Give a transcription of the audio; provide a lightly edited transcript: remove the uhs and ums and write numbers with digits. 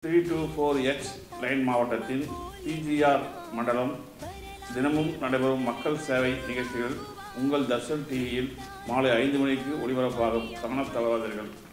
324X line மாவட்டத்தின் PGR மண்டலம் தினமும் நடைபெறும் மக்கள் சேவை நிகழ்ச்சிகள் உங்கள் தர்ஷன் டிவியில் மாலை 5 மணிக்கு ஒளிபரப்பாகும். காணத் தவறாதீர்கள்.